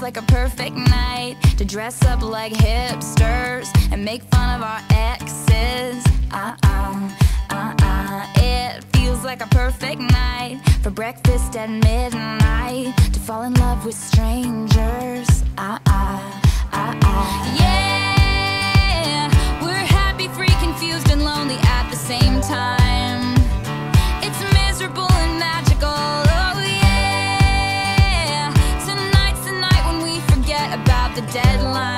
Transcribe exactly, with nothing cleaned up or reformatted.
like a perfect night to dress up like hipsters and make fun of our exes. Uh-uh, uh-uh. It feels like a perfect night for breakfast at midnight to fall in love with strangers. Uh-uh, uh-uh. Yeah, we're happy, free, confused, and lonely at the same time. It's miserable and magical. Oh yeah, tonight's the night when we forget about the deadline.